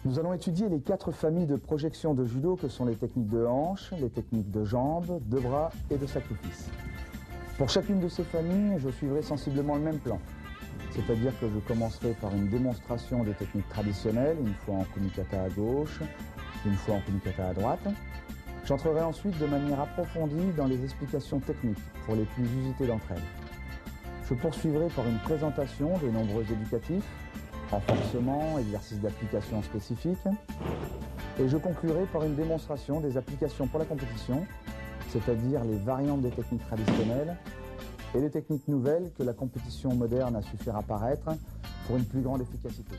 Nous allons étudier les 4 familles de projection de judo que sont les techniques de hanche, les techniques de jambes, de bras et de sacrifice. Pour chacune de ces familles, je suivrai sensiblement le même plan. C'est-à-dire que je commencerai par une démonstration des techniques traditionnelles, une fois en kumikata à gauche, une fois en kumikata à droite. J'entrerai ensuite de manière approfondie dans les explications techniques pour les plus usitées d'entre elles. Je poursuivrai par une présentation de nombreux éducatifs, renforcement, exercices d'application spécifiques, et je conclurai par une démonstration des applications pour la compétition, c'est-à-dire les variantes des techniques traditionnelles et les techniques nouvelles que la compétition moderne a su faire apparaître pour une plus grande efficacité.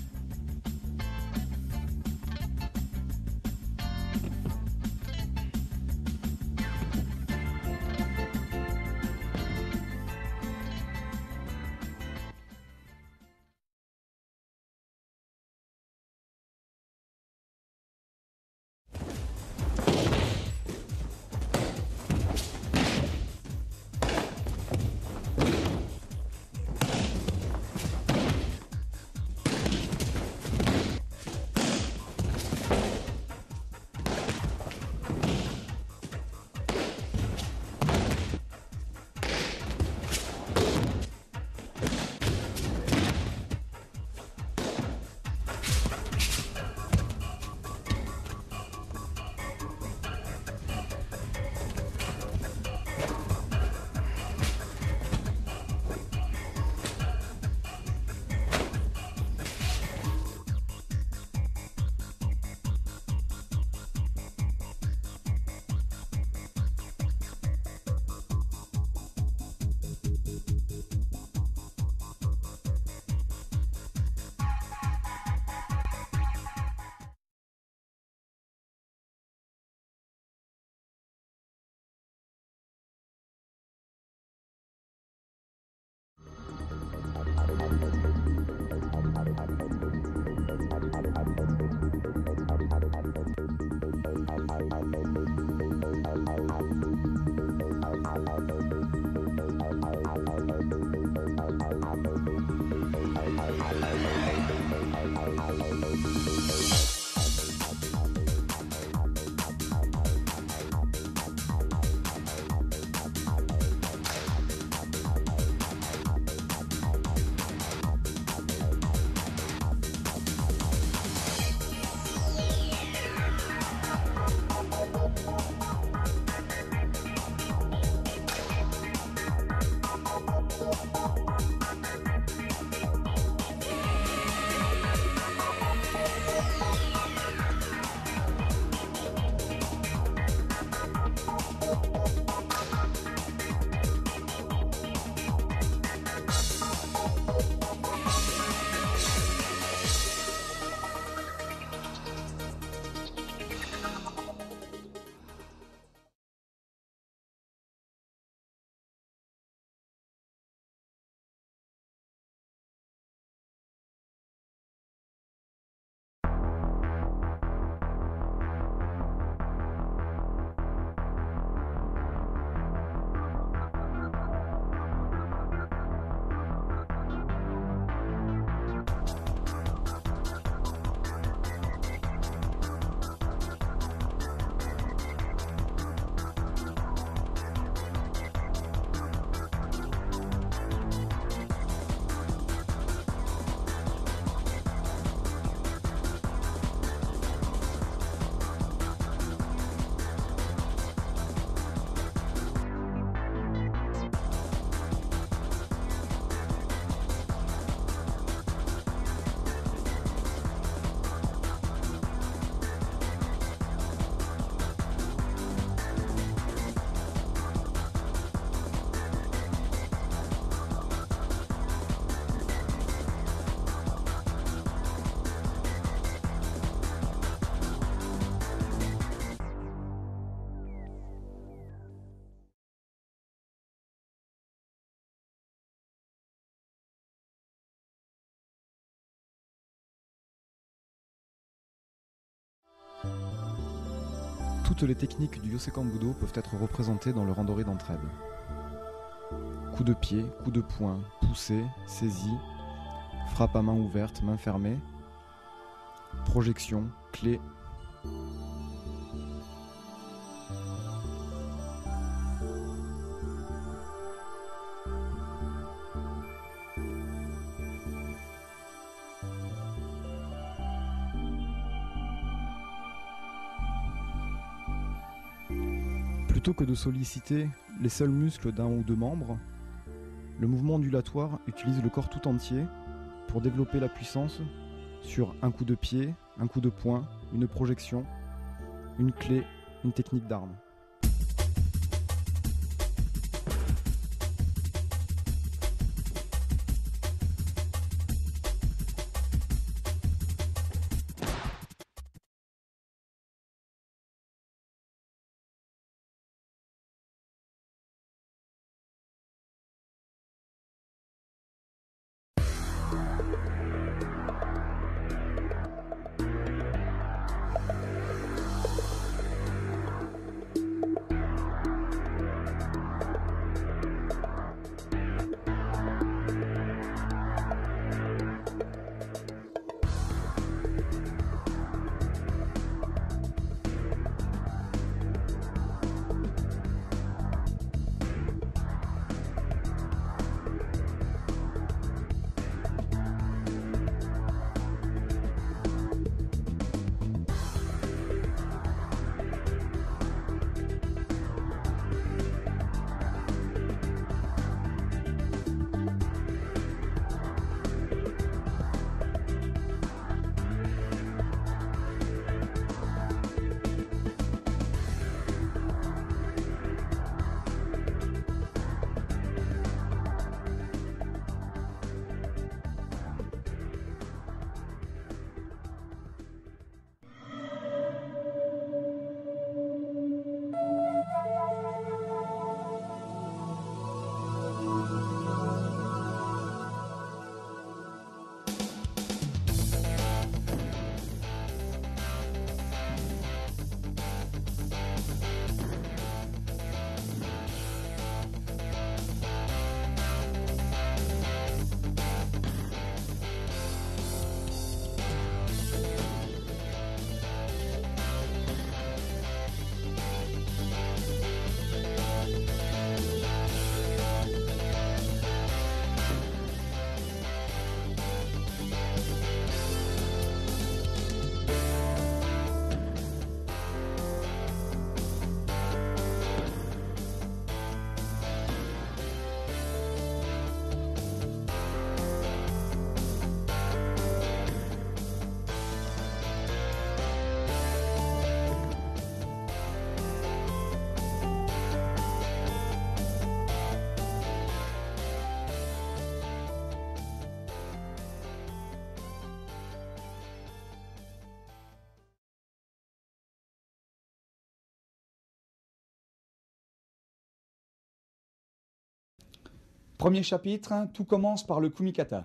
Toutes les techniques du Yosekan Budo peuvent être représentées dans le randori d'entraide. Coup de pied, coup de poing, poussée, saisie, frappe à main ouverte, main fermée, projection, clé. Plutôt que de solliciter les seuls muscles d'un ou deux membres, le mouvement ondulatoire utilise le corps tout entier pour développer la puissance sur un coup de pied, un coup de poing, une projection, une clé, une technique d'arme. Premier chapitre, tout commence par le kumikata.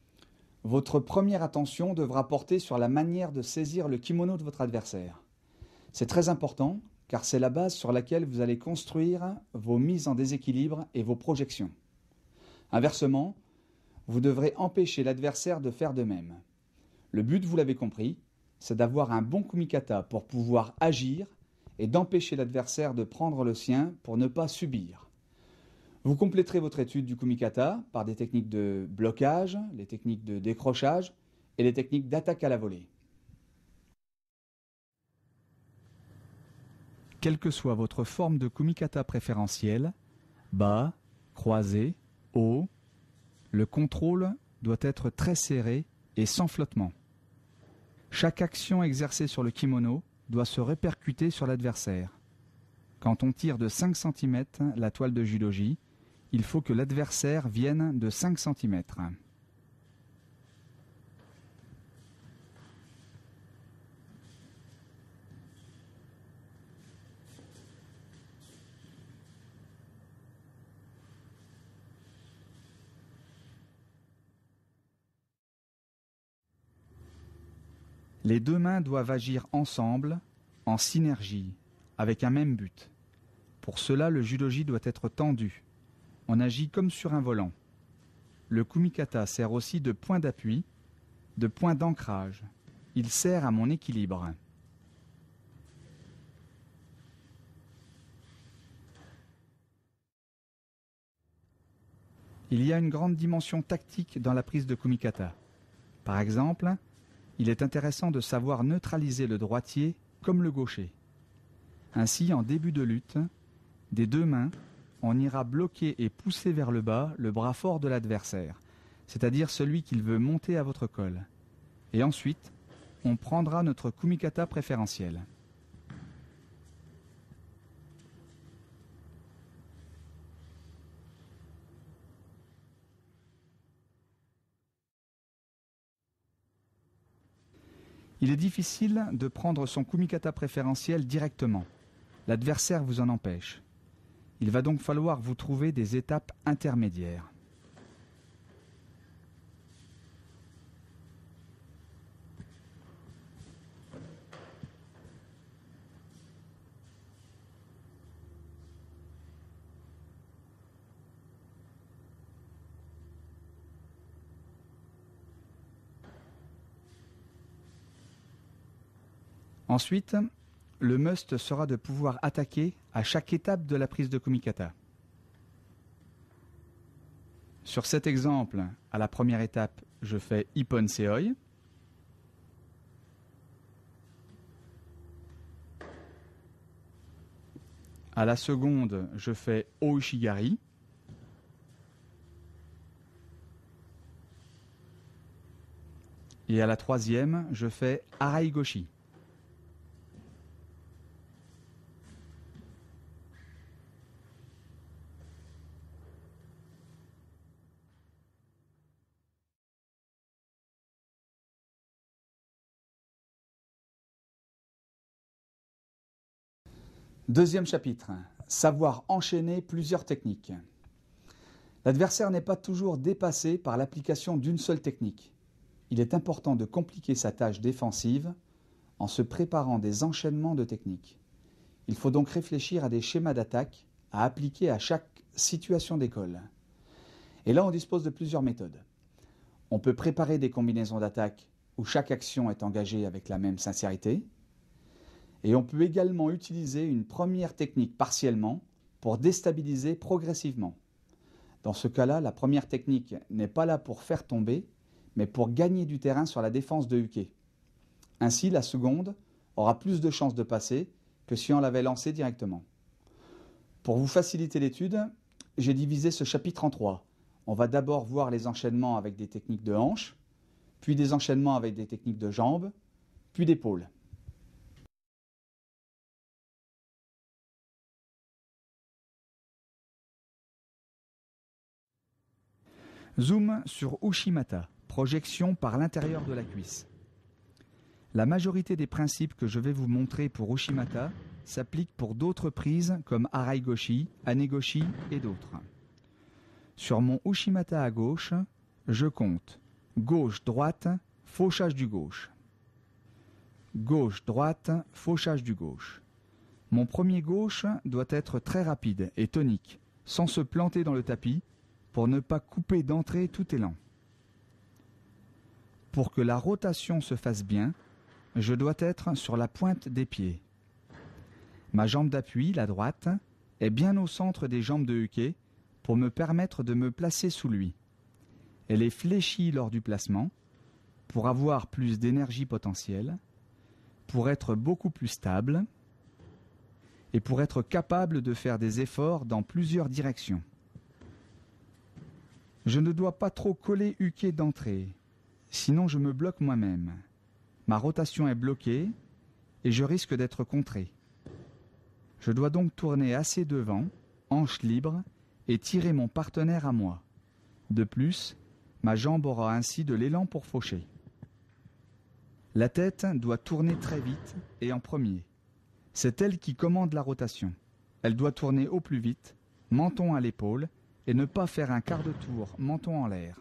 Votre première attention devra porter sur la manière de saisir le kimono de votre adversaire. C'est très important car c'est la base sur laquelle vous allez construire vos mises en déséquilibre et vos projections. Inversement, vous devrez empêcher l'adversaire de faire de même. Le but, vous l'avez compris, c'est d'avoir un bon kumikata pour pouvoir agir et d'empêcher l'adversaire de prendre le sien pour ne pas subir. Vous compléterez votre étude du kumikata par des techniques de blocage, les techniques de décrochage et les techniques d'attaque à la volée. Quelle que soit votre forme de kumikata préférentielle, bas, croisé, haut, le contrôle doit être très serré et sans flottement. Chaque action exercée sur le kimono doit se répercuter sur l'adversaire. Quand on tire de 5 cm la toile de judogi, il faut que l'adversaire vienne de 5 cm. Les deux mains doivent agir ensemble, en synergie, avec un même but. Pour cela, le judogi doit être tendu. On agit comme sur un volant. Le kumikata sert aussi de point d'appui, de point d'ancrage. Il sert à mon équilibre. Il y a une grande dimension tactique dans la prise de kumikata. Par exemple, il est intéressant de savoir neutraliser le droitier comme le gaucher. Ainsi, en début de lutte, des deux mains, on ira bloquer et pousser vers le bas le bras fort de l'adversaire, c'est-à-dire celui qu'il veut monter à votre col. Et ensuite, on prendra notre kumikata préférentiel. Il est difficile de prendre son kumikata préférentiel directement. L'adversaire vous en empêche. Il va donc falloir vous trouver des étapes intermédiaires. Ensuite, le must sera de pouvoir attaquer à chaque étape de la prise de kumikata. Sur cet exemple, à la première étape, je fais Ippon Seoi. À la seconde, je fais Oushigari. Et à la troisième, je fais Araigoshi. Deuxième chapitre, savoir enchaîner plusieurs techniques. L'adversaire n'est pas toujours dépassé par l'application d'une seule technique. Il est important de compliquer sa tâche défensive en se préparant des enchaînements de techniques. Il faut donc réfléchir à des schémas d'attaque à appliquer à chaque situation d'école. Et là, on dispose de plusieurs méthodes. On peut préparer des combinaisons d'attaque où chaque action est engagée avec la même sincérité. Et on peut également utiliser une première technique partiellement pour déstabiliser progressivement. Dans ce cas-là, la première technique n'est pas là pour faire tomber, mais pour gagner du terrain sur la défense de uke. Ainsi, la seconde aura plus de chances de passer que si on l'avait lancée directement. Pour vous faciliter l'étude, j'ai divisé ce chapitre en 3. On va d'abord voir les enchaînements avec des techniques de hanche, puis des enchaînements avec des techniques de jambes, puis d'épaule. Zoom sur Ushimata, projection par l'intérieur de la cuisse. La majorité des principes que je vais vous montrer pour Ushimata s'appliquent pour d'autres prises comme Araigoshi, Anegoshi et d'autres. Sur mon Ushimata à gauche, je compte gauche-droite, fauchage du gauche. Gauche-droite, fauchage du gauche. Mon premier gauche doit être très rapide et tonique, sans se planter dans le tapis, pour ne pas couper d'entrée tout élan. Pour que la rotation se fasse bien, je dois être sur la pointe des pieds. Ma jambe d'appui, la droite, est bien au centre des jambes de uke pour me permettre de me placer sous lui. Elle est fléchie lors du placement pour avoir plus d'énergie potentielle, pour être beaucoup plus stable et pour être capable de faire des efforts dans plusieurs directions. Je ne dois pas trop coller uke d'entrée, sinon je me bloque moi-même. Ma rotation est bloquée et je risque d'être contré. Je dois donc tourner assez devant, hanche libre, et tirer mon partenaire à moi. De plus, ma jambe aura ainsi de l'élan pour faucher. La tête doit tourner très vite et en premier. C'est elle qui commande la rotation. Elle doit tourner au plus vite, menton à l'épaule, et ne pas faire un quart de tour, menton en l'air.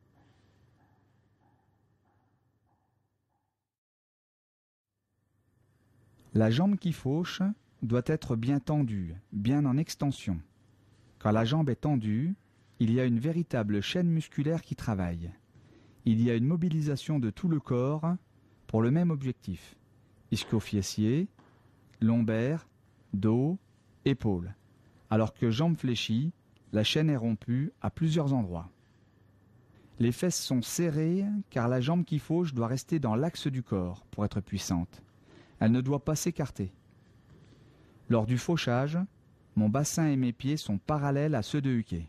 La jambe qui fauche doit être bien tendue, bien en extension. Quand la jambe est tendue, il y a une véritable chaîne musculaire qui travaille. Il y a une mobilisation de tout le corps pour le même objectif. Ischio-fessier, lombaire, dos, épaules. Alors que jambes fléchies, la chaîne est rompue à plusieurs endroits. Les fesses sont serrées car la jambe qui fauche doit rester dans l'axe du corps pour être puissante. Elle ne doit pas s'écarter. Lors du fauchage, mon bassin et mes pieds sont parallèles à ceux de Uke.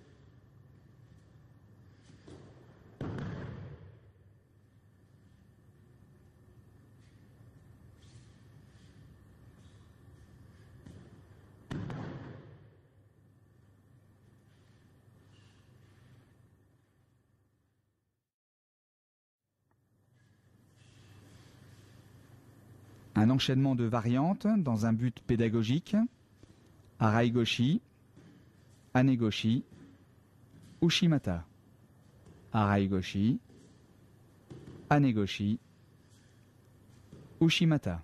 Un enchaînement de variantes dans un but pédagogique. Arai Goshi, Ane Goshi, Ushimata. Arai Goshi, Ane Goshi, Ushimata.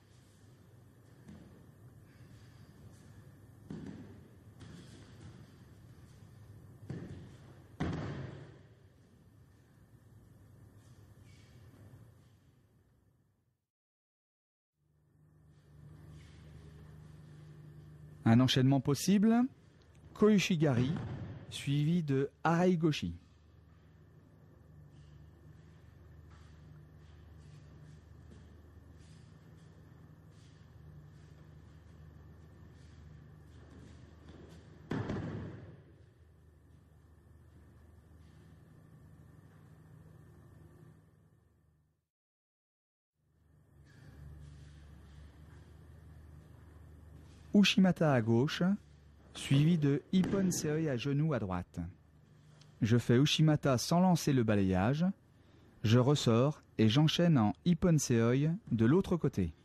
Un enchaînement possible, Koishigari, suivi de Arai Goshi. Ushimata à gauche, suivi de Ippon Seoi à genoux à droite. Je fais Ushimata sans lancer le balayage. Je ressors et j'enchaîne en Ippon Seoi de l'autre côté.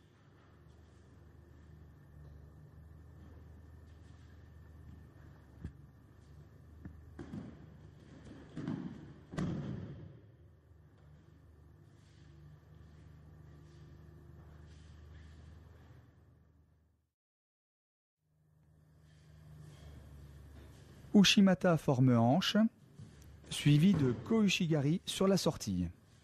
Ushimata forme hanche, suivi de Koishigari sur la sortie.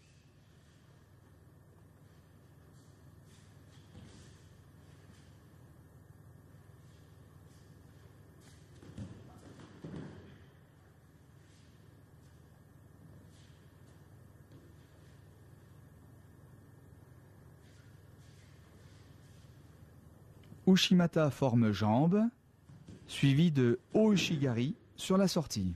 Ushimata forme jambe, suivi de Oishigari sur la sortie.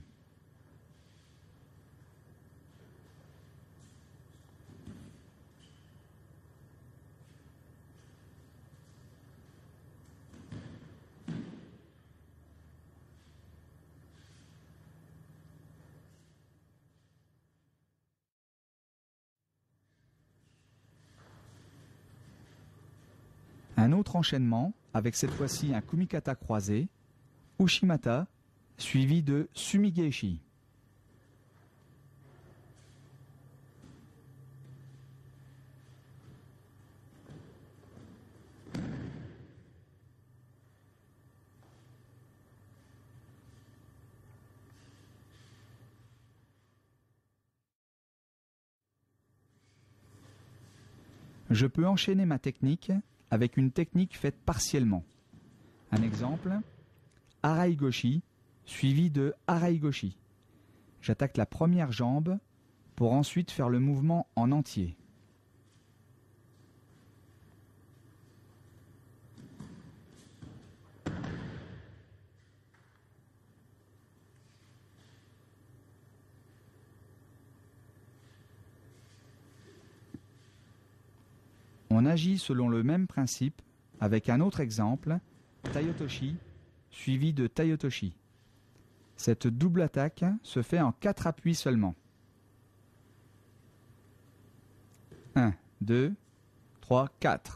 Un autre enchaînement, avec cette fois-ci un kumikata croisé, Ushimata, suivi de Sumigeshi. Je peux enchaîner ma technique avec une technique faite partiellement. Un exemple, Arai Goshi, suivi de Arai Goshi. J'attaque la première jambe pour ensuite faire le mouvement en entier. On agit selon le même principe avec un autre exemple, Taiotoshi, suivi de Taiotoshi. Cette double attaque se fait en 4 appuis seulement. 1, 2, 3, 4.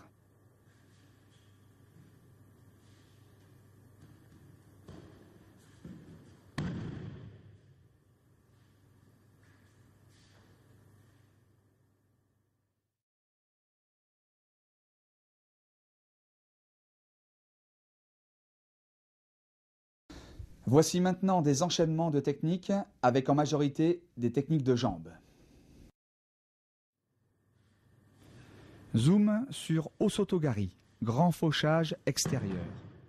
Voici maintenant des enchaînements de techniques avec en majorité des techniques de jambes. Zoom sur Osotogari, grand fauchage extérieur.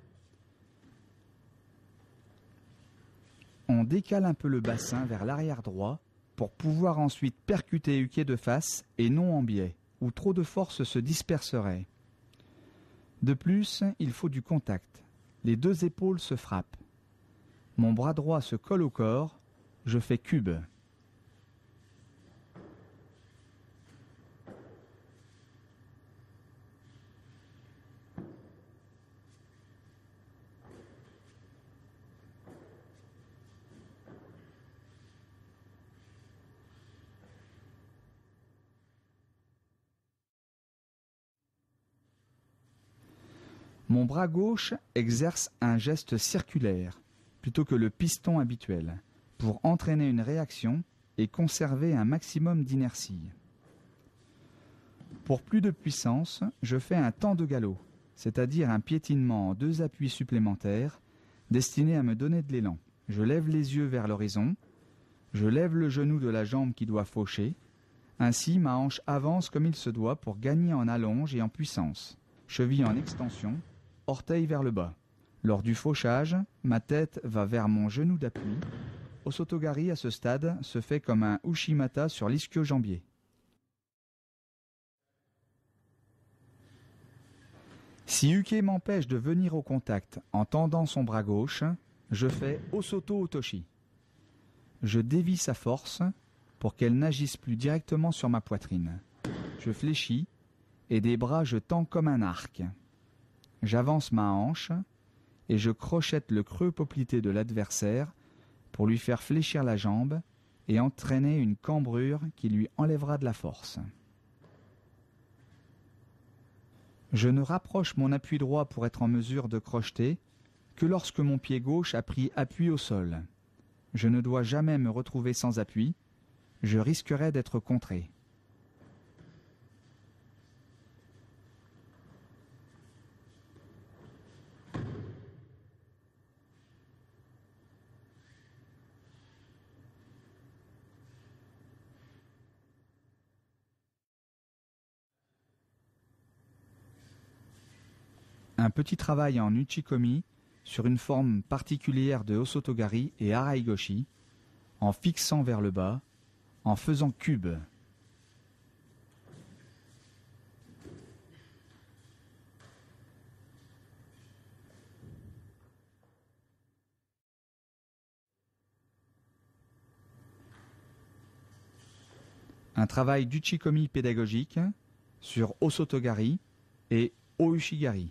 On décale un peu le bassin vers l'arrière droit pour pouvoir ensuite percuter Uke de face et non en biais, où trop de force se disperserait. De plus, il faut du contact. Les deux épaules se frappent. Mon bras droit se colle au corps, je fais cube. Mon bras gauche exerce un geste circulaire, plutôt que le piston habituel, pour entraîner une réaction et conserver un maximum d'inertie. Pour plus de puissance, je fais un temps de galop, c'est-à-dire un piétinement en 2 appuis supplémentaires, destiné à me donner de l'élan. Je lève les yeux vers l'horizon, je lève le genou de la jambe qui doit faucher, ainsi ma hanche avance comme il se doit pour gagner en allonge et en puissance. Cheville en extension, orteil vers le bas. Lors du fauchage, ma tête va vers mon genou d'appui. Osotogari à ce stade se fait comme un Ushimata sur l'ischio-jambier. Si Uke m'empêche de venir au contact en tendant son bras gauche, je fais Osoto Otoshi. Je dévie sa force pour qu'elle n'agisse plus directement sur ma poitrine. Je fléchis et des bras je tends comme un arc. J'avance ma hanche et je crochette le creux poplité de l'adversaire pour lui faire fléchir la jambe et entraîner une cambrure qui lui enlèvera de la force. Je ne rapproche mon appui droit pour être en mesure de crocheter que lorsque mon pied gauche a pris appui au sol. Je ne dois jamais me retrouver sans appui, je risquerais d'être contré. Un petit travail en uchikomi sur une forme particulière de Osotogari et Araigoshi, en fixant vers le bas, en faisant cube. Un travail d'uchikomi pédagogique sur Osotogari et Oushigari.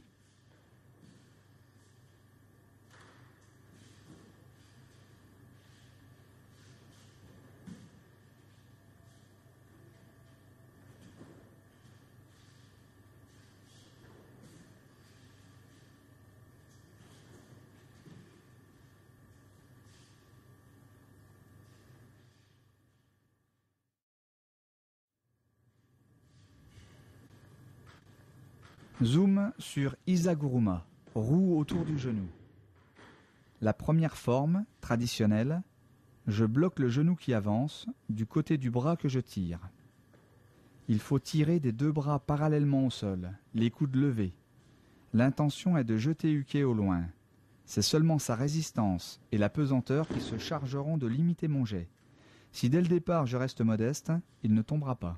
Zoom sur Isaguruma, roue autour du genou. La première forme, traditionnelle, je bloque le genou qui avance du côté du bras que je tire. Il faut tirer des 2 bras parallèlement au sol, les coudes levés. L'intention est de jeter Uke au loin. C'est seulement sa résistance et la pesanteur qui se chargeront de limiter mon jet. Si dès le départ je reste modeste, il ne tombera pas.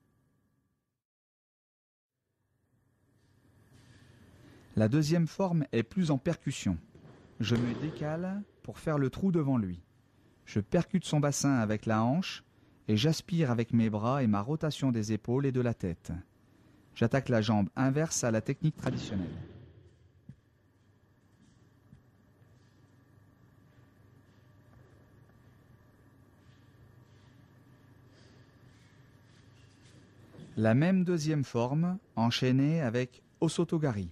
La deuxième forme est plus en percussion. Je me décale pour faire le trou devant lui. Je percute son bassin avec la hanche et j'aspire avec mes bras et ma rotation des épaules et de la tête. J'attaque la jambe inverse à la technique traditionnelle. La même deuxième forme enchaînée avec Osotogari.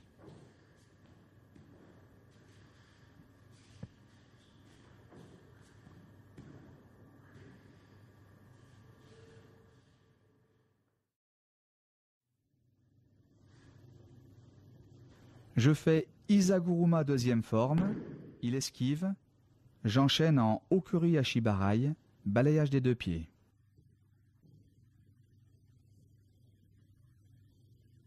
Je fais Isaguruma deuxième forme, il esquive, j'enchaîne en Okuri Ashibarai, balayage des 2 pieds.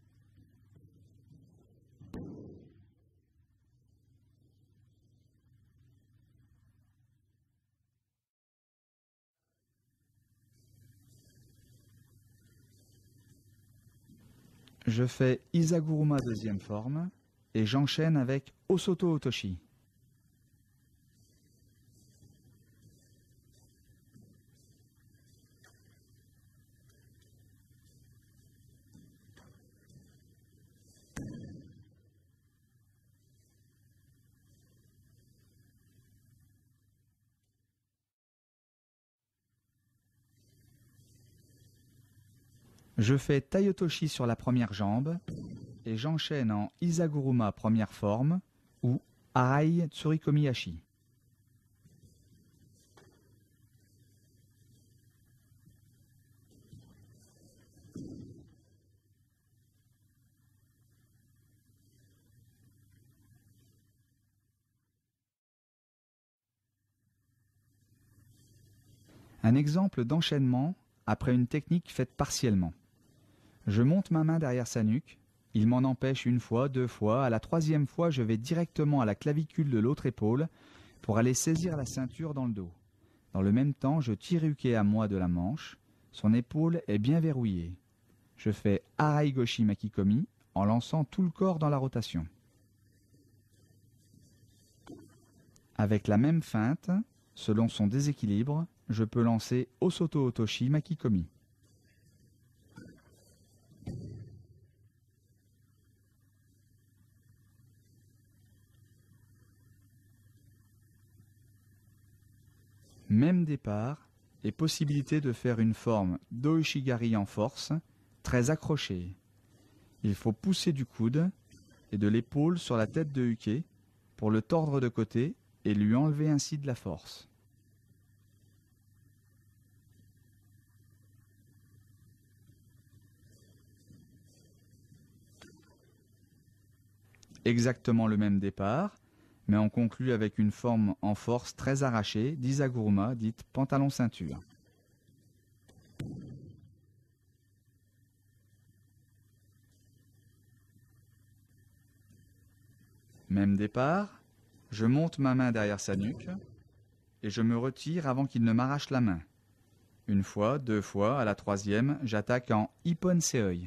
Je fais Isaguruma deuxième forme et j'enchaîne avec Osoto Otoshi. Je fais Taiotoshi sur la première jambe et j'enchaîne en Isaguruma première forme ou Arai Tsurikomi Hashi. Un exemple d'enchaînement après une technique faite partiellement. Je monte ma main derrière sa nuque, il m'en empêche une fois, deux fois, à la troisième fois je vais directement à la clavicule de l'autre épaule pour aller saisir la ceinture dans le dos. Dans le même temps, je tire Uke à moi de la manche, son épaule est bien verrouillée. Je fais Arai Goshi Makikomi en lançant tout le corps dans la rotation. Avec la même feinte, selon son déséquilibre, je peux lancer Osoto Otoshi Makikomi. Même départ et possibilité de faire une forme d'Oishigari en force, très accrochée. Il faut pousser du coude et de l'épaule sur la tête de Uke pour le tordre de côté et lui enlever ainsi de la force. Exactement le même départ, mais on conclut avec une forme en force très arrachée d'Isaguruma, dite pantalon-ceinture. Même départ, je monte ma main derrière sa nuque et je me retire avant qu'il ne m'arrache la main. Une fois, deux fois, à la troisième, j'attaque en Ippon Seoi.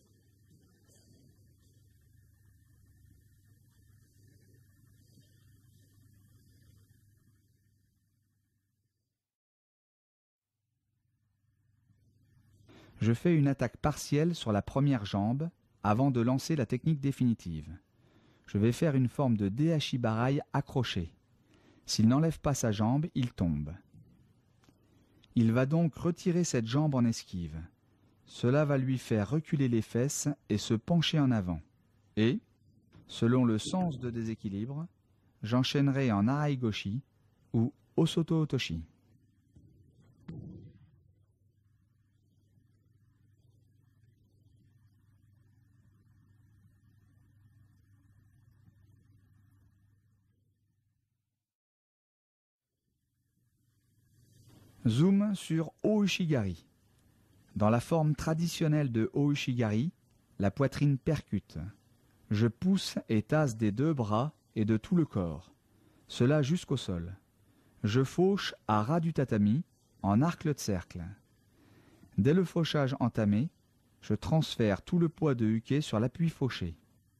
Je fais une attaque partielle sur la première jambe avant de lancer la technique définitive. Je vais faire une forme de Dehashi-barai accroché. S'il n'enlève pas sa jambe, il tombe. Il va donc retirer cette jambe en esquive. Cela va lui faire reculer les fesses et se pencher en avant. Et, selon le sens de déséquilibre, j'enchaînerai en Arai Goshi ou Osoto Otoshi. Zoom sur O-Ushigari. Dans la forme traditionnelle de O-Ushigari, la poitrine percute. Je pousse et tasse des deux bras et de tout le corps, cela jusqu'au sol. Je fauche à ras du tatami, en arc de cercle. Dès le fauchage entamé, je transfère tout le poids de Uke sur l'appui fauché.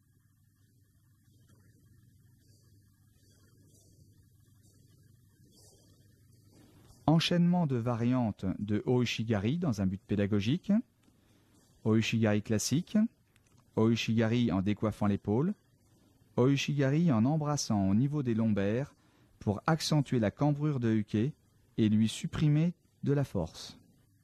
Enchaînement de variantes de O-Ushigari dans un but pédagogique. O-Ushigari classique. O-Ushigari en décoiffant l'épaule. O-Ushigari en embrassant au niveau des lombaires pour accentuer la cambrure de Uke et lui supprimer de la force.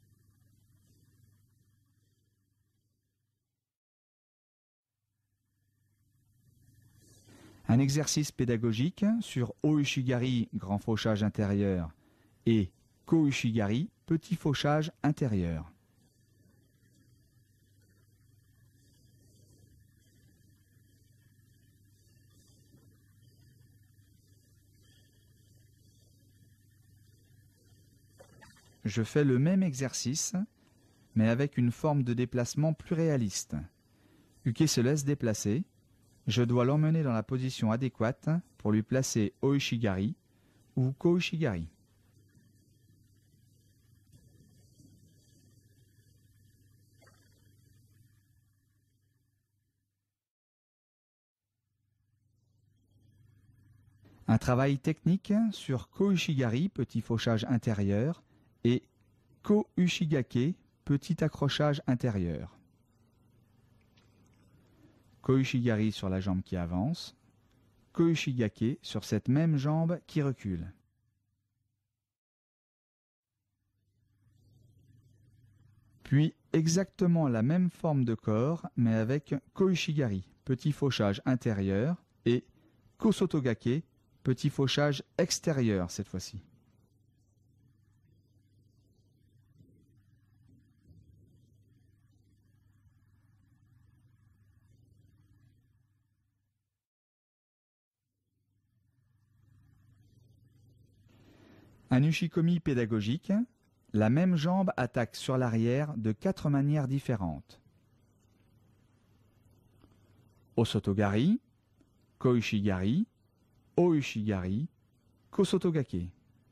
Un exercice pédagogique sur O-Ushigari grand fauchage intérieur et Ko-Ushigari petit fauchage intérieur. Je fais le même exercice, mais avec une forme de déplacement plus réaliste. Uke se laisse déplacer. Je dois l'emmener dans la position adéquate pour lui placer O-Ushigari ou Ko-Ushigari. Un travail technique sur Ko-Ushigari, petit fauchage intérieur, et Ko-Ushigake, petit accrochage intérieur. Ko-Ushigari sur la jambe qui avance, Ko-Ushigake sur cette même jambe qui recule. Puis exactement la même forme de corps, mais avec Ko-Ushigari, petit fauchage intérieur, et Ko-Sotogake, petit fauchage extérieur cette fois-ci. Un ushikomi pédagogique, la même jambe attaque sur l'arrière de 4 manières différentes. Osotogari, Ko-Ushigari, O-Ushigari, Ko-Sotogake.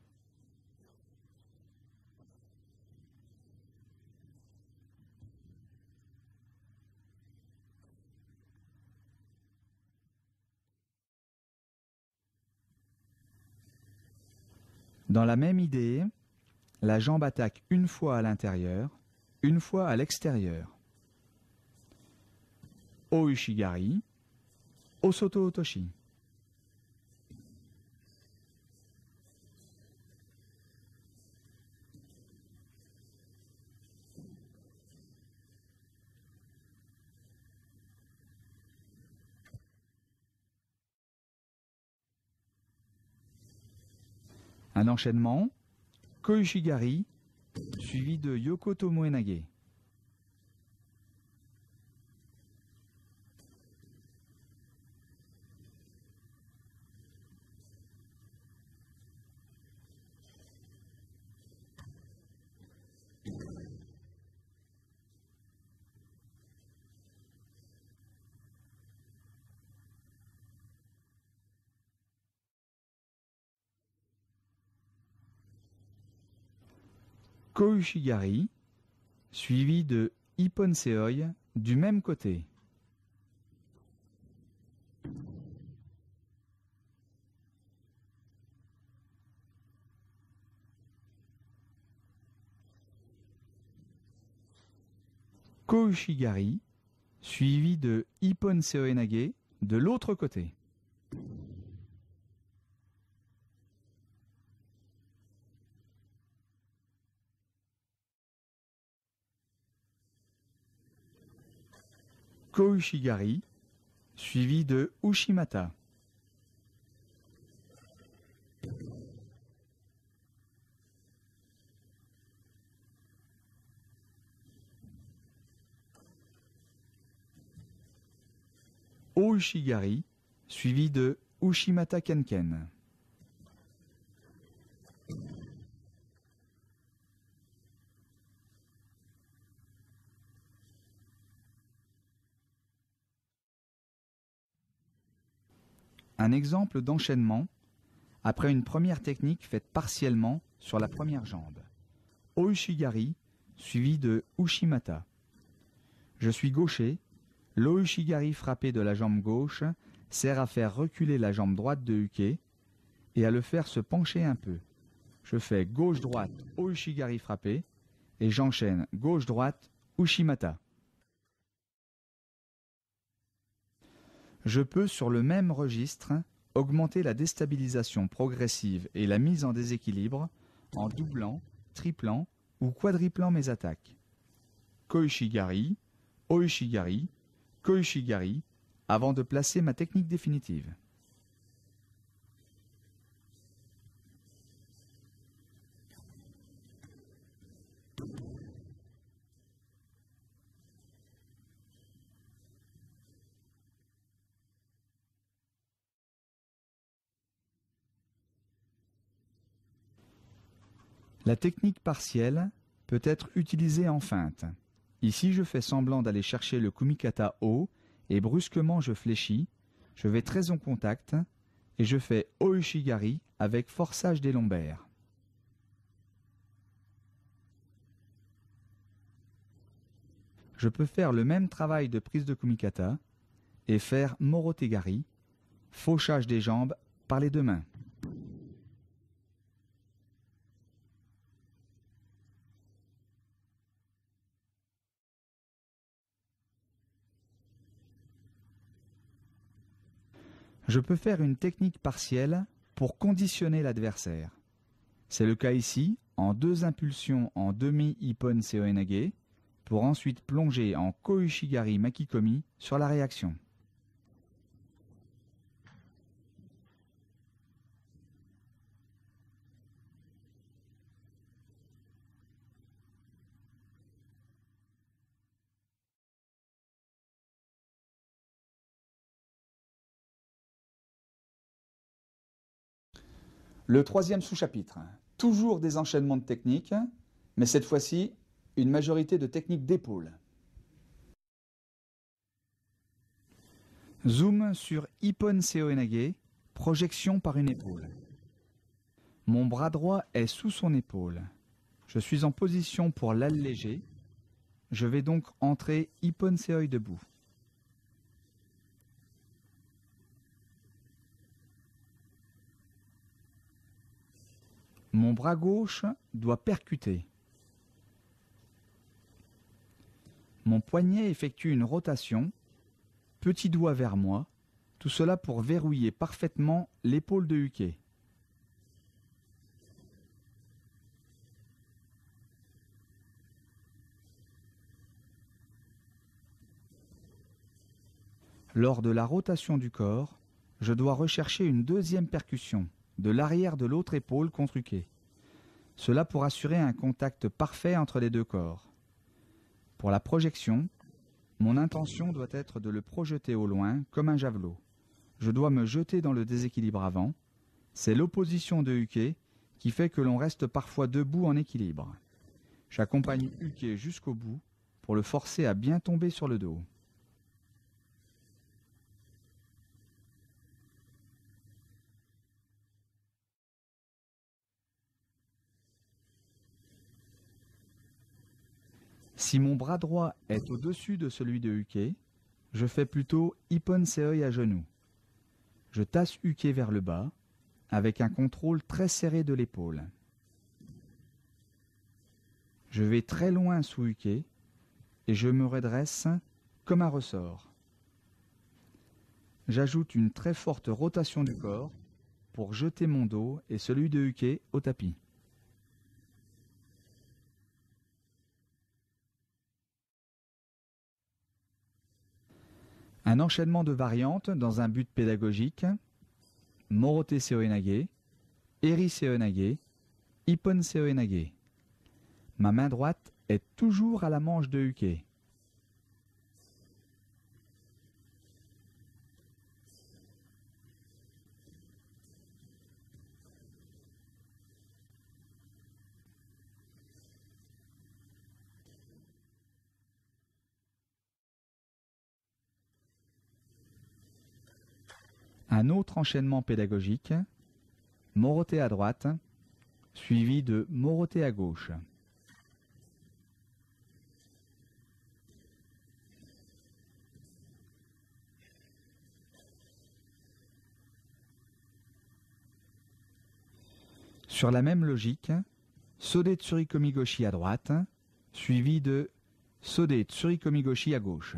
Dans la même idée, la jambe attaque une fois à l'intérieur, une fois à l'extérieur. O-Ushigari, Osoto-Otoshi. Un enchaînement, Ko-Ushigari, suivi de Yoko Tomoe-Nage. Ko-Ushigari, suivi de Ippon-Seoi du même côté. Ko-Ushigari, suivi de Ippon-Seoi-Nage de l'autre côté. Ko-Ushigari, suivi de Ushimata. O-Ushigari, suivi de Ushimata Kenken. Un exemple d'enchaînement après une première technique faite partiellement sur la première jambe. O-Ushigari, suivi de Ushimata. Je suis gaucher. L'O-Ushigari frappé de la jambe gauche sert à faire reculer la jambe droite de Uke et à le faire se pencher un peu. Je fais gauche-droite O-Ushigari frappé et j'enchaîne gauche-droite Ushimata. Je peux sur le même registre augmenter la déstabilisation progressive et la mise en déséquilibre en doublant, triplant ou quadriplant mes attaques. Ko-Ushigari, O-Ushigari, Ko-Ushigari, avant de placer ma technique définitive. La technique partielle peut être utilisée en feinte. Ici, je fais semblant d'aller chercher le kumikata haut et brusquement je fléchis, je vais très en contact et je fais O-Ushigari avec forçage des lombaires. Je peux faire le même travail de prise de kumikata et faire Morotegari, fauchage des jambes par les 2 mains. Je peux faire une technique partielle pour conditionner l'adversaire. C'est le cas ici, en 2 impulsions en demi-ippon seoinage, pour ensuite plonger en Kouchigari Makikomi sur la réaction. Le 3e sous-chapitre, toujours des enchaînements de techniques, mais cette fois-ci, une majorité de techniques d'épaule. Zoom sur Ippon Seoinage, projection par une épaule. Mon bras droit est sous son épaule. Je suis en position pour l'alléger. Je vais donc entrer Ippon Seoi debout. Mon bras gauche doit percuter. Mon poignet effectue une rotation, petit doigt vers moi, tout cela pour verrouiller parfaitement l'épaule de Uke. Lors de la rotation du corps, je dois rechercher une 2e percussion, de l'arrière de l'autre épaule contre Uke. Cela pour assurer un contact parfait entre les 2 corps. Pour la projection, mon intention doit être de le projeter au loin comme un javelot. Je dois me jeter dans le déséquilibre avant. C'est l'opposition de Uke qui fait que l'on reste parfois debout en équilibre. J'accompagne Uke jusqu'au bout pour le forcer à bien tomber sur le dos. Si mon bras droit est au-dessus de celui de Uke, je fais plutôt Ippon Seoi à genoux. Je tasse Uke vers le bas, avec un contrôle très serré de l'épaule. Je vais très loin sous Uke et je me redresse comme un ressort. J'ajoute une très forte rotation du corps pour jeter mon dos et celui de Uke au tapis. Un enchaînement de variantes dans un but pédagogique: Morote Seoinage, Eri Seoinage, Ippon Seoinage. Ma main droite est toujours à la manche de Uke. Un autre enchaînement pédagogique: Morote à droite, suivi de Morote à gauche. Sur la même logique, Sode Tsurikomi Goshi à droite, suivi de Sode Tsurikomi Goshi à gauche.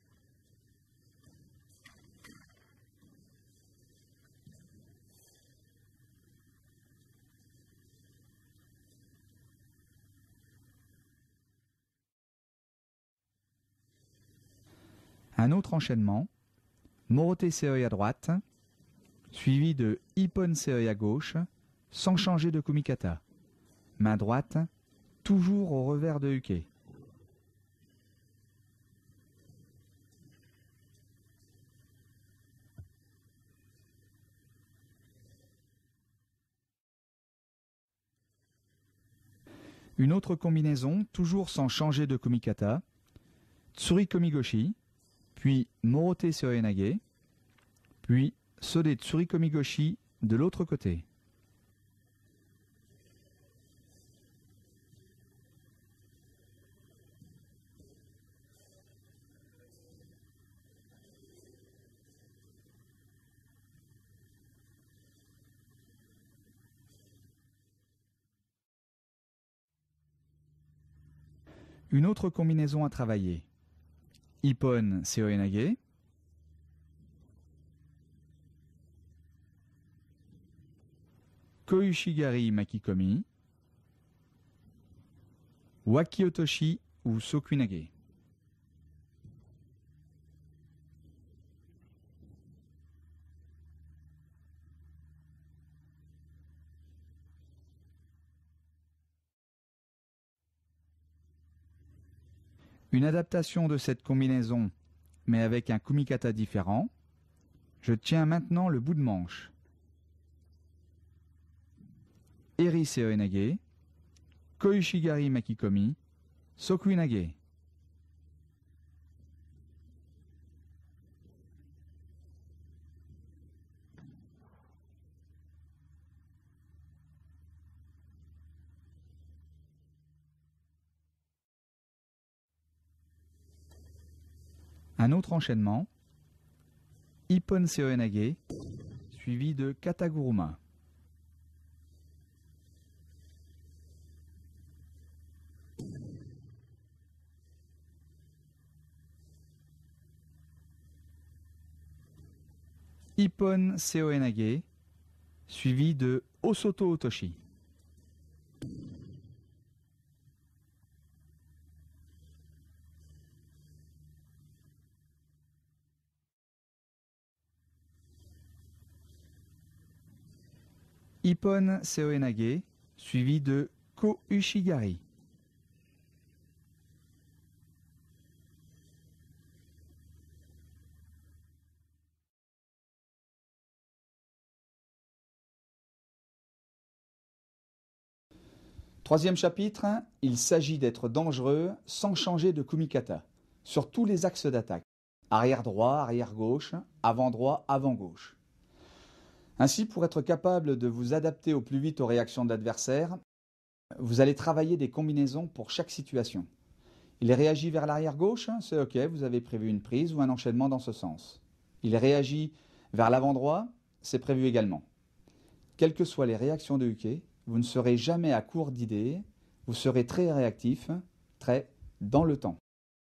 Un autre enchaînement: Morote Seoi à droite, suivi de Ippon Seoi à gauche, sans changer de kumikata. Main droite, toujours au revers de Uke. Une autre combinaison, toujours sans changer de kumikata: Tsurikomi Goshi, puis Morote Seoinage, puis Sode Tsurikomi Goshi de l'autre côté. Une autre combinaison à travailler. Ippon Seoenage, Koushigari Makikomi, Wakiotoshi ou Sokuinage. Une adaptation de cette combinaison, mais avec un kumikata différent. Je tiens maintenant le bout de manche. Eri Seoenage, Koushigari Makikomi, Sokuinage. Un autre enchaînement, Ippon Seoenage, suivi de Kataguruma. Ippon Seoenage, suivi de Osoto Otoshi. Ippon Seoenage, suivi de Ko-Ushigari. Troisième chapitre, il s'agit d'être dangereux sans changer de kumikata, sur tous les axes d'attaque, arrière droit, arrière gauche, avant droit, avant gauche. Ainsi, pour être capable de vous adapter au plus vite aux réactions de l'adversaire, vous allez travailler des combinaisons pour chaque situation. Il réagit vers l'arrière gauche, c'est ok, vous avez prévu une prise ou un enchaînement dans ce sens. Il réagit vers l'avant droit, c'est prévu également. Quelles que soient les réactions de Uke, vous ne serez jamais à court d'idées, vous serez très réactif, très dans le temps.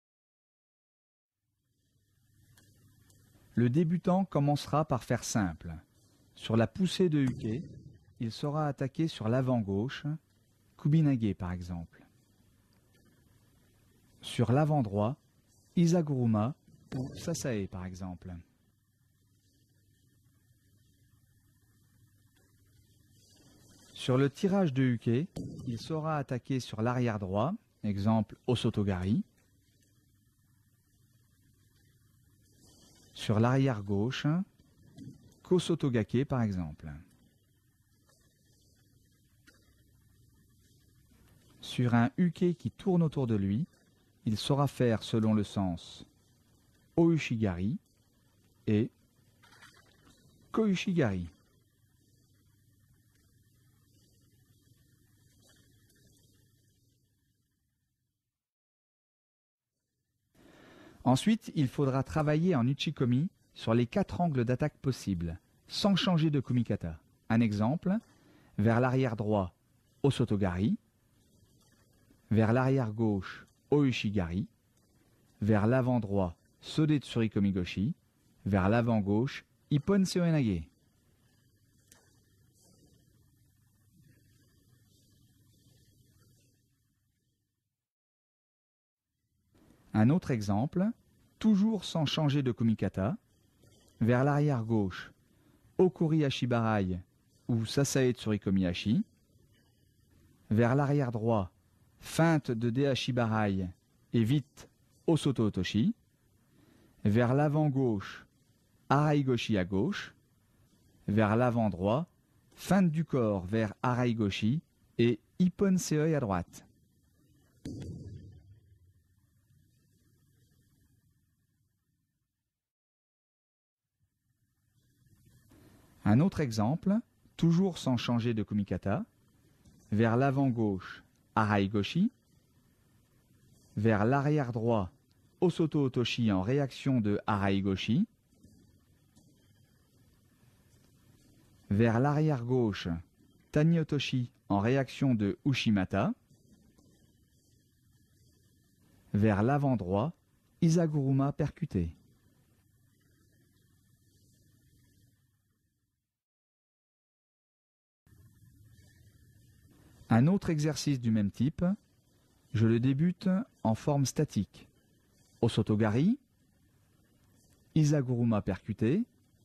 Le débutant commencera par faire simple. Sur la poussée de Uke, il sera attaqué sur l'avant gauche, Kubinage par exemple. Sur l'avant droit, Isaguruma ou Sasae par exemple. Sur le tirage de Uke, il sera attaqué sur l'arrière droit, exemple Osotogari. Sur l'arrière gauche, Kosotogake par exemple. Sur un Uke qui tourne autour de lui, il saura faire selon le sens Oushigari et Koushigari. Ensuite, il faudra travailler en Uchikomi sur les 4 angles d'attaque possibles, sans changer de kumikata. Un exemple, vers l'arrière droit, Osotogari, vers l'arrière gauche, Oushigari, vers l'avant droit, Sodetsuri Komigoshi, vers l'avant gauche, Ippon Seoenage. Un autre exemple, toujours sans changer de kumikata, vers l'arrière gauche, Okuri Hashibarai ou Sasae Tsurikomi Hashi, vers l'arrière droit, feinte de Dehashibarai et vite Osoto Otoshi, vers l'avant gauche, Araigoshi à gauche, vers l'avant droit, feinte du corps vers Araigoshi et Ippon Seoi à droite. Un autre exemple, toujours sans changer de kumikata, vers l'avant gauche, Araigoshi, vers l'arrière droit, Osoto Otoshi en réaction de Araigoshi, vers l'arrière gauche, Tani Otoshi en réaction de Ushimata, Vers l'avant droit, Isaguruma percuté. Un autre exercice du même type, je le débute en forme statique. Osotogari, Isaguruma percuté,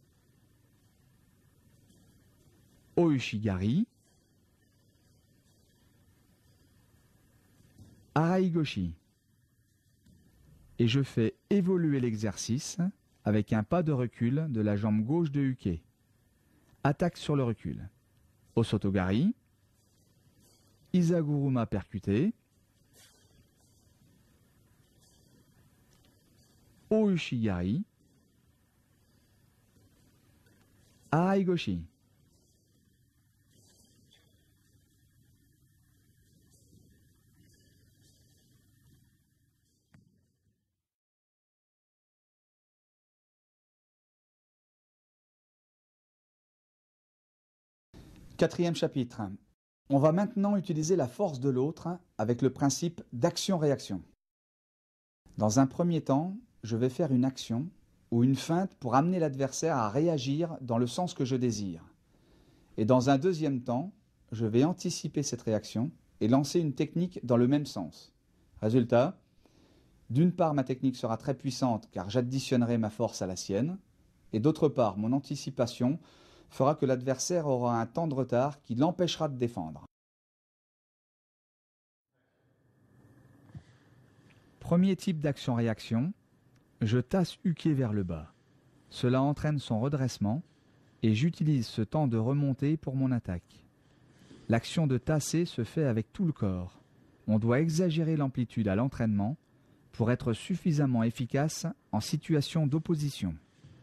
Oushigari, Araigoshi. Et je fais évoluer l'exercice avec un pas de recul de la jambe gauche de Uke. Attaque sur le recul. Osotogari, Isaguruma percuté, Oushigari, Araigoshi. Quatrième chapitre. On va maintenant utiliser la force de l'autre avec le principe d'action-réaction. Dans un premier temps, je vais faire une action ou une feinte pour amener l'adversaire à réagir dans le sens que je désire. Et dans un deuxième temps, je vais anticiper cette réaction et lancer une technique dans le même sens. Résultat, d'une part ma technique sera très puissante car j'additionnerai ma force à la sienne, et d'autre part mon anticipation fera que l'adversaire aura un temps de retard qui l'empêchera de défendre. Premier type d'action-réaction, je tasse Uke vers le bas. Cela entraîne son redressement et j'utilise ce temps de remontée pour mon attaque. L'action de tasser se fait avec tout le corps. On doit exagérer l'amplitude à l'entraînement pour être suffisamment efficace en situation d'opposition.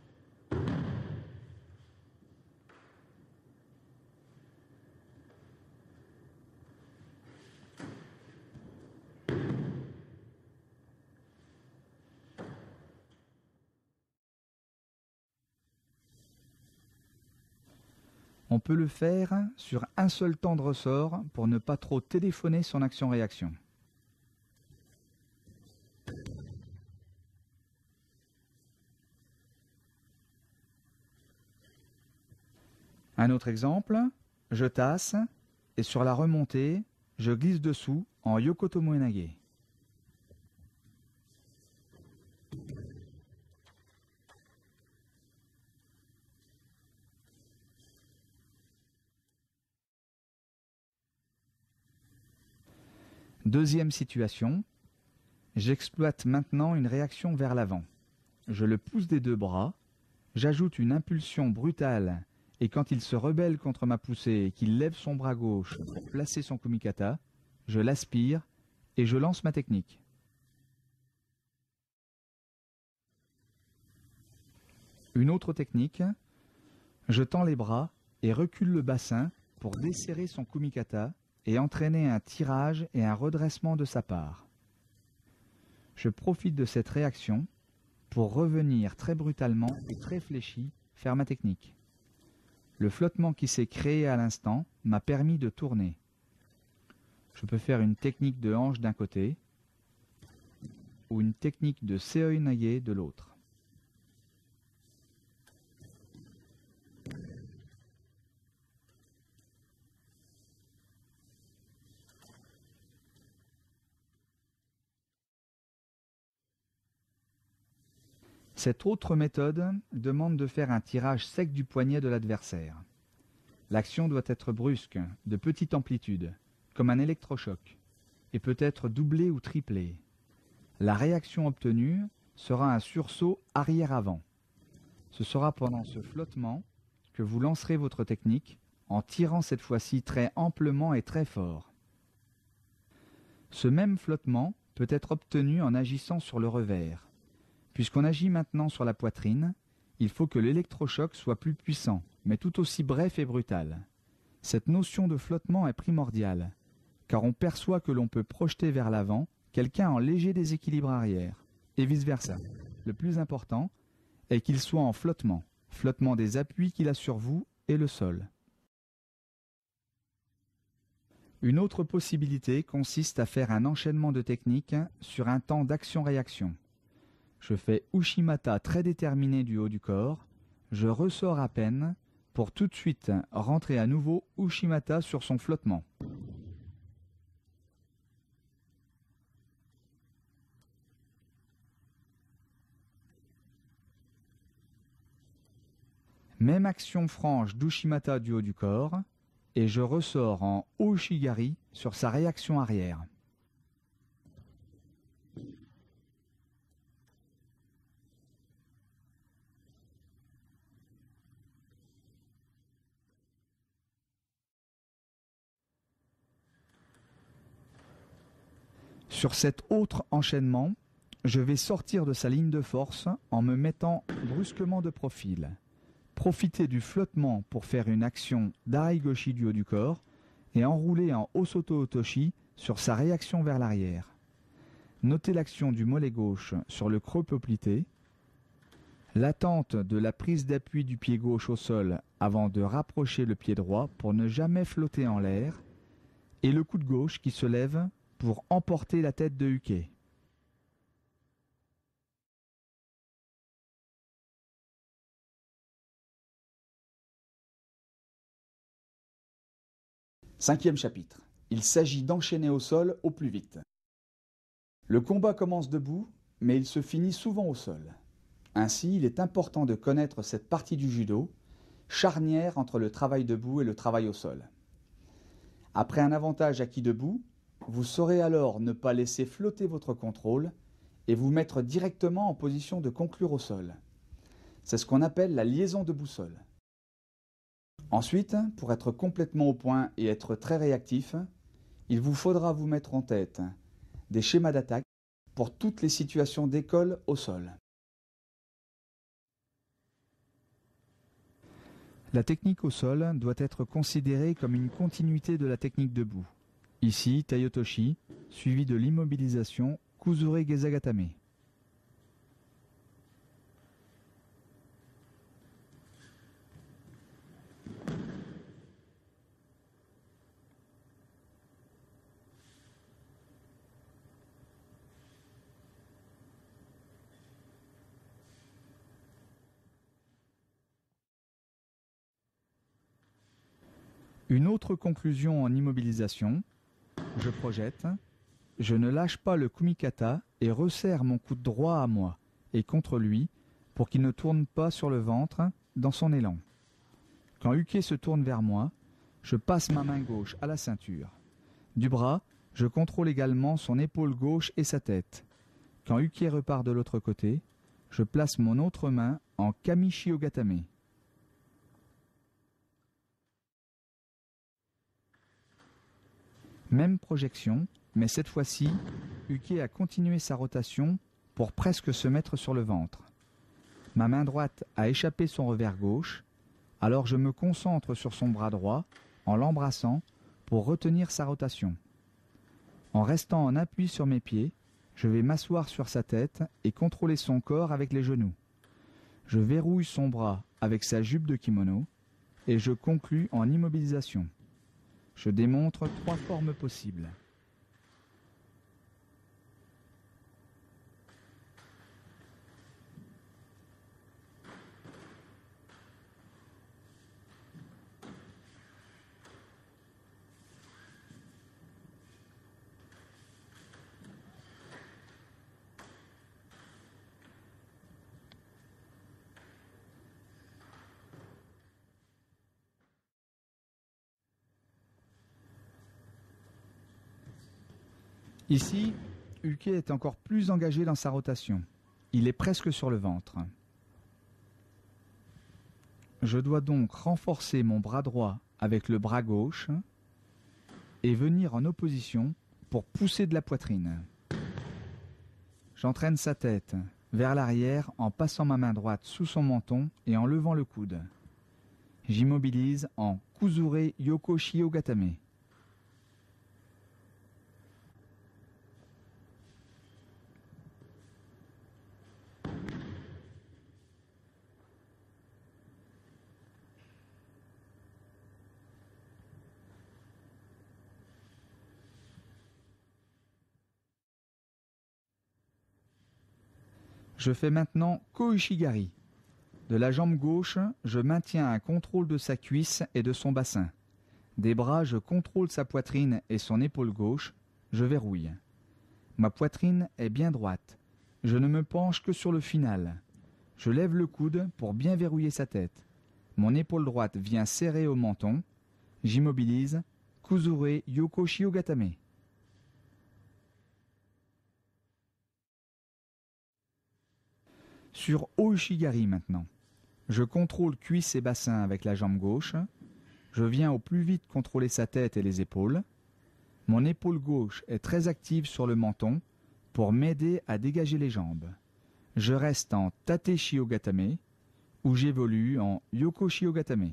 On peut le faire sur un seul temps de ressort pour ne pas trop téléphoner son action-réaction. Un autre exemple, je tasse et sur la remontée, je glisse dessous en Yokotomo Enage. Deuxième situation, j'exploite maintenant une réaction vers l'avant. Je le pousse des deux bras, j'ajoute une impulsion brutale et quand il se rebelle contre ma poussée et qu'il lève son bras gauche pour placer son kumikata, je l'aspire et je lance ma technique. Une autre technique, je tends les bras et recule le bassin pour desserrer son kumikata et entraîner un tirage et un redressement de sa part. Je profite de cette réaction pour revenir très brutalement et très fléchi faire ma technique. Le flottement qui s'est créé à l'instant m'a permis de tourner. Je peux faire une technique de hanche d'un côté ou une technique de seoi nage de l'autre. Cette autre méthode demande de faire un tirage sec du poignet de l'adversaire. L'action doit être brusque, de petite amplitude, comme un électrochoc, et peut être doublée ou triplée. La réaction obtenue sera un sursaut arrière-avant. Ce sera pendant ce flottement que vous lancerez votre technique en tirant cette fois-ci très amplement et très fort. Ce même flottement peut être obtenu en agissant sur le revers. Puisqu'on agit maintenant sur la poitrine, il faut que l'électrochoc soit plus puissant, mais tout aussi bref et brutal. Cette notion de flottement est primordiale, car on perçoit que l'on peut projeter vers l'avant quelqu'un en léger déséquilibre arrière, et vice-versa. Le plus important est qu'il soit en flottement des appuis qu'il a sur vous et le sol. Une autre possibilité consiste à faire un enchaînement de techniques sur un temps d'action-réaction. Je fais Ushimata très déterminé du haut du corps, je ressors à peine pour tout de suite rentrer à nouveau Ushimata sur son flottement. Même action franche d'Ushimata du haut du corps, et je ressors en Ushigari sur sa réaction arrière. Sur cet autre enchaînement, je vais sortir de sa ligne de force en me mettant brusquement de profil. Profiter du flottement pour faire une action d'Araigoshi du haut du corps et enrouler en Osoto Otoshi sur sa réaction vers l'arrière. Notez l'action du mollet gauche sur le creux poplité, l'attente de la prise d'appui du pied gauche au sol avant de rapprocher le pied droit pour ne jamais flotter en l'air, et le coude gauche qui se lève pour emporter la tête de Uke. Cinquième chapitre. Il s'agit d'enchaîner au sol au plus vite. Le combat commence debout, mais il se finit souvent au sol. Ainsi, il est important de connaître cette partie du judo, charnière entre le travail debout et le travail au sol. Après un avantage acquis debout, vous saurez alors ne pas laisser flotter votre contrôle et vous mettre directement en position de conclure au sol. C'est ce qu'on appelle la liaison de boussole. Ensuite, pour être complètement au point et être très réactif, il vous faudra vous mettre en tête des schémas d'attaque pour toutes les situations d'école au sol. La technique au sol doit être considérée comme une continuité de la technique debout. Ici, Taiotoshi, suivi de l'immobilisation Kuzure Gezagatame. Une autre conclusion en immobilisation, je projette, je ne lâche pas le kumikata et resserre mon coude droit à moi et contre lui pour qu'il ne tourne pas sur le ventre dans son élan. Quand Uke se tourne vers moi, je passe ma main gauche à la ceinture. Du bras, je contrôle également son épaule gauche et sa tête. Quand Uke repart de l'autre côté, je place mon autre main en Kamishi Ogatame. Même projection, mais cette fois-ci, Uke a continué sa rotation pour presque se mettre sur le ventre. Ma main droite a échappé son revers gauche, alors je me concentre sur son bras droit en l'embrassant pour retenir sa rotation. En restant en appui sur mes pieds, je vais m'asseoir sur sa tête et contrôler son corps avec les genoux. Je verrouille son bras avec sa jupe de kimono et je conclus en immobilisation. Je démontre 3 formes possibles. Ici, Uke est encore plus engagé dans sa rotation. Il est presque sur le ventre. Je dois donc renforcer mon bras droit avec le bras gauche et venir en opposition pour pousser de la poitrine. J'entraîne sa tête vers l'arrière en passant ma main droite sous son menton et en levant le coude. J'immobilise en Kuzure Yokoshi Ogatame. Je fais maintenant Koishigari. De la jambe gauche, je maintiens un contrôle de sa cuisse et de son bassin. Des bras, je contrôle sa poitrine et son épaule gauche. Je verrouille. Ma poitrine est bien droite. Je ne me penche que sur le final. Je lève le coude pour bien verrouiller sa tête. Mon épaule droite vient serrer au menton. J'immobilise. Kuzure Yoko Shiogatame. Sur Oishigari maintenant. Je contrôle cuisse et bassin avec la jambe gauche. Je viens au plus vite contrôler sa tête et les épaules. Mon épaule gauche est très active sur le menton pour m'aider à dégager les jambes. Je reste en Tate Shiogatame ou j'évolue en Yoko Shiogatame.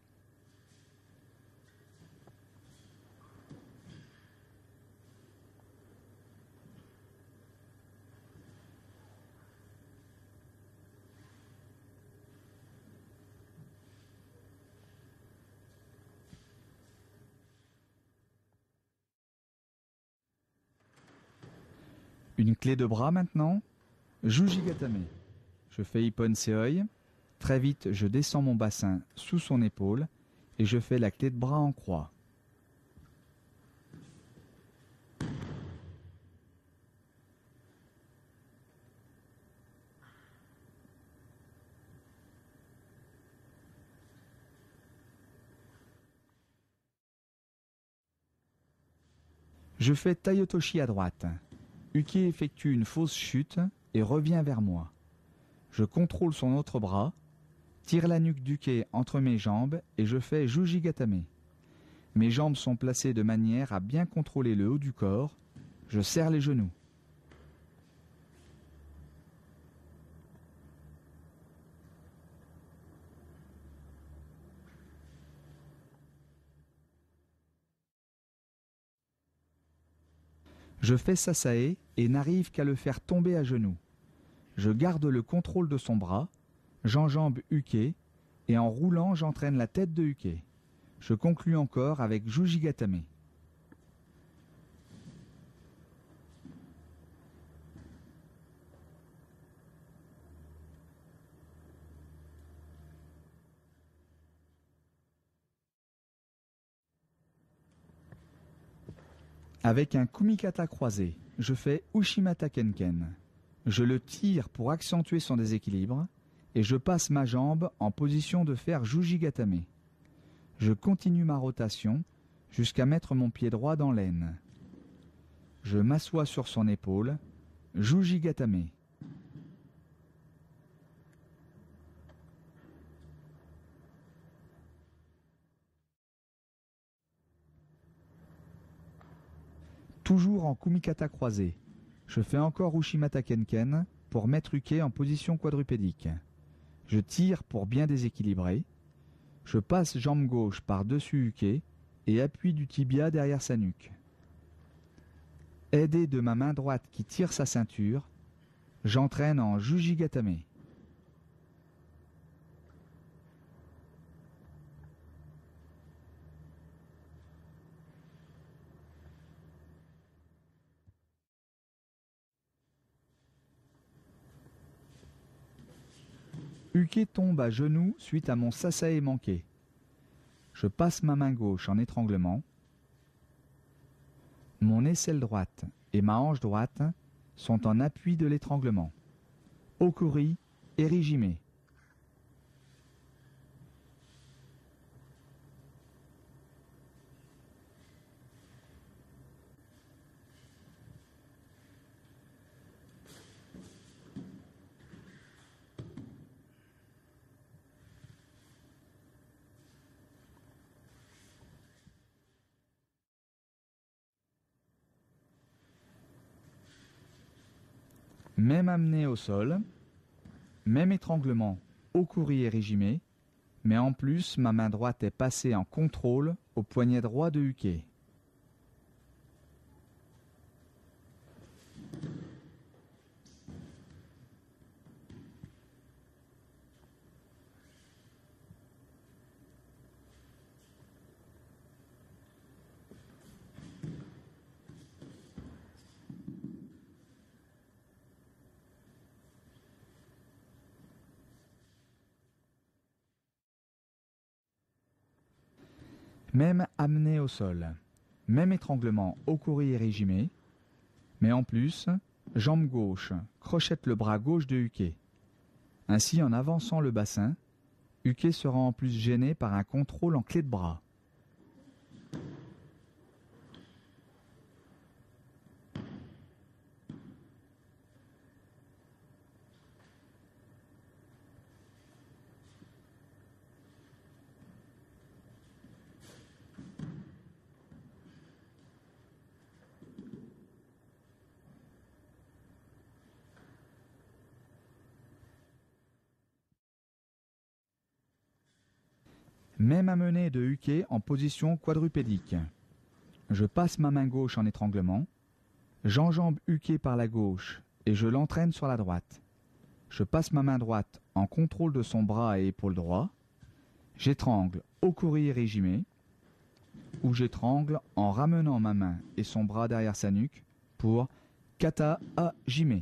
Une clé de bras maintenant. Jujigatame. Je fais Ippon Seoi. Très vite, je descends mon bassin sous son épaule et je fais la clé de bras en croix. Je fais Taiotoshi à droite. Uke effectue une fausse chute et revient vers moi. Je contrôle son autre bras, tire la nuque d'Uke entre mes jambes et je fais Jujigatame. Mes jambes sont placées de manière à bien contrôler le haut du corps. Je serre les genoux. Je fais Sasae et n'arrive qu'à le faire tomber à genoux. Je garde le contrôle de son bras, j'enjambe Uke et en roulant j'entraîne la tête de Uke. Je conclus encore avec Jujigatame. Avec un kumikata croisé, je fais Ushimata Kenken. Je le tire pour accentuer son déséquilibre et je passe ma jambe en position de faire Jujigatame. Je continue ma rotation jusqu'à mettre mon pied droit dans l'aine. Je m'assois sur son épaule, Jujigatame. Toujours en kumikata croisé, je fais encore Ushimata Kenken pour mettre Uke en position quadrupédique. Je tire pour bien déséquilibrer. Je passe jambe gauche par-dessus Uke et appuie du tibia derrière sa nuque. Aidé de ma main droite qui tire sa ceinture, j'entraîne en Jujigatame. Uke tombe à genoux suite à mon Sasae manqué. Je passe ma main gauche en étranglement. Mon aisselle droite et ma hanche droite sont en appui de l'étranglement. Okuri et Rijime. Même amené au sol, même étranglement, Okuri et Rijime, mais en plus ma main droite est passée en contrôle au poignet droit de Uke. Même amené au sol, même étranglement au courrier régimé, mais en plus, jambe gauche, crochette le bras gauche de Uke. Ainsi, en avançant le bassin, Uke sera en plus gêné par un contrôle en clé de bras. Même amené de Uke en position quadrupédique. Je passe ma main gauche en étranglement, j'enjambe Uke par la gauche et je l'entraîne sur la droite. Je passe ma main droite en contrôle de son bras et épaule droit, j'étrangle au courrier régimé, ou j'étrangle en ramenant ma main et son bras derrière sa nuque pour kata a jime.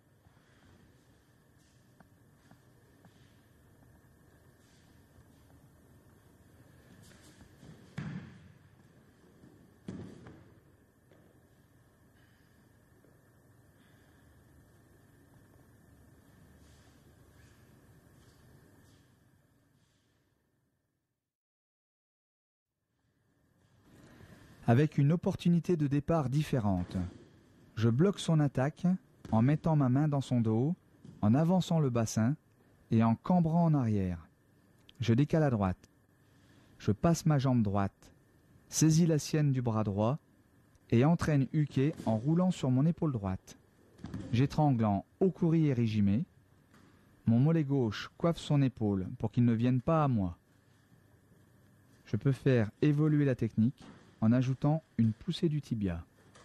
Avec une opportunité de départ différente. Je bloque son attaque en mettant ma main dans son dos, en avançant le bassin et en cambrant en arrière. Je décale à droite. Je passe ma jambe droite, saisis la sienne du bras droit et entraîne Uke en roulant sur mon épaule droite. J'étrangle en haut courrier régimé. Mon mollet gauche coiffe son épaule pour qu'il ne vienne pas à moi. Je peux faire évoluer la technique en ajoutant une poussée du tibia.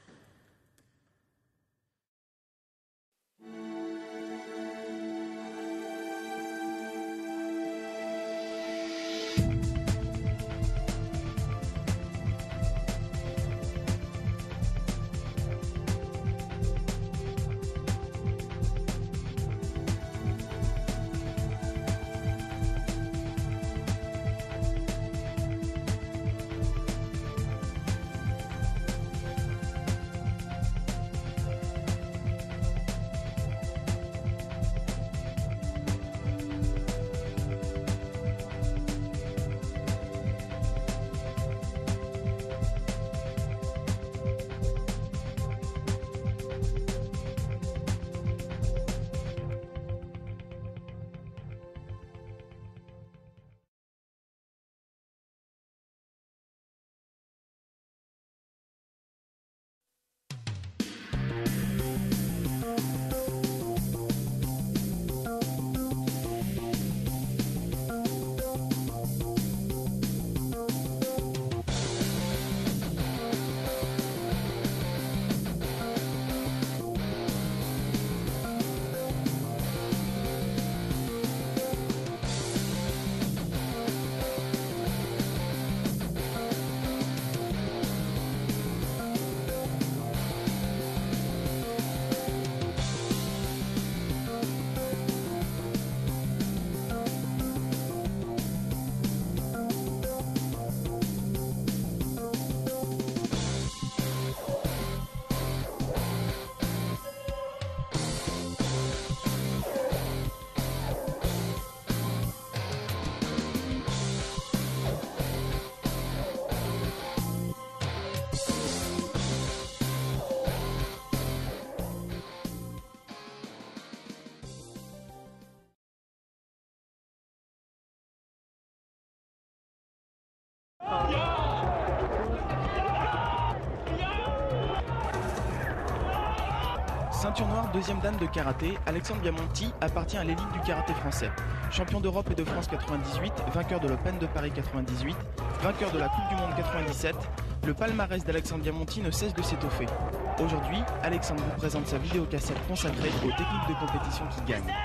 Ceinture noire, deuxième dan de karaté, Alexandre Biamonti appartient à l'élite du karaté français. Champion d'Europe et de France 98, vainqueur de l'Open de Paris 98, vainqueur de la Coupe du Monde 97, le palmarès d'Alexandre Biamonti ne cesse de s'étoffer. Aujourd'hui, Alexandre vous présente sa vidéocassette consacrée aux techniques de compétition qui gagnent.